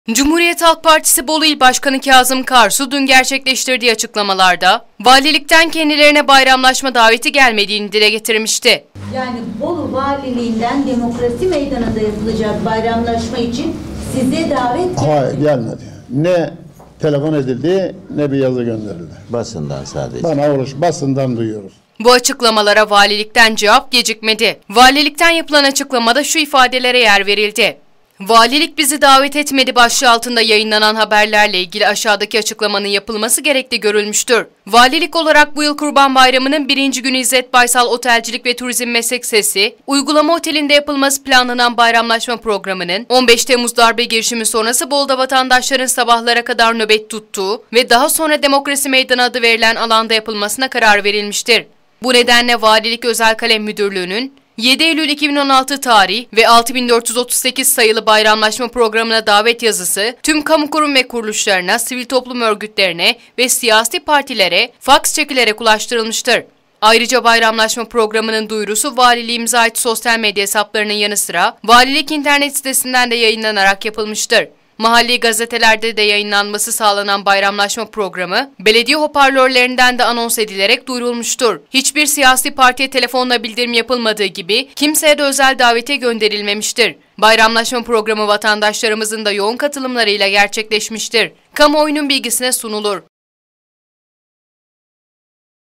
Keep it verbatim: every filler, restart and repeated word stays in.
Cumhuriyet Halk Partisi Bolu İl Başkanı Kazım Karsu dün gerçekleştirdiği açıklamalarda valilikten kendilerine bayramlaşma daveti gelmediğini dile getirmişti. Yani Bolu Valiliğinden Demokrasi Meydanı'nda yapılacak bayramlaşma için size davet geldi. Hayır, gelmedi. Ne telefon edildi ne bir yazı gönderildi. Basından sadece. Bana uğraş, basından duyuyoruz. Bu açıklamalara valilikten cevap gecikmedi. Valilikten yapılan açıklamada şu ifadelere yer verildi. Valilik bizi davet etmedi başlığı altında yayınlanan haberlerle ilgili aşağıdaki açıklamanın yapılması gerekli görülmüştür. Valilik olarak bu yıl Kurban Bayramı'nın birinci günü İzzet Baysal Otelcilik ve Turizm Meslek Sesi, uygulama otelinde yapılması planlanan bayramlaşma programının on beş Temmuz darbe girişimi sonrası Bolu'da vatandaşların sabahlara kadar nöbet tuttuğu ve daha sonra Demokrasi Meydanı adı verilen alanda yapılmasına karar verilmiştir. Bu nedenle Valilik Özel Kalem Müdürlüğü'nün yedi Eylül iki bin on altı tarih ve altı bin dört yüz otuz sekiz sayılı bayramlaşma programına davet yazısı tüm kamu kurum ve kuruluşlarına, sivil toplum örgütlerine ve siyasi partilere faks çekilerek ulaştırılmıştır. Ayrıca bayramlaşma programının duyurusu valiliğimize ait sosyal medya hesaplarının yanı sıra valilik internet sitesinden de yayınlanarak yapılmıştır. Mahalli gazetelerde de yayınlanması sağlanan bayramlaşma programı, belediye hoparlörlerinden de anons edilerek duyurulmuştur. Hiçbir siyasi partiye telefonla bildirim yapılmadığı gibi kimseye de özel davete gönderilmemiştir. Bayramlaşma programı vatandaşlarımızın da yoğun katılımlarıyla gerçekleşmiştir. Kamuoyunun bilgisine sunulur.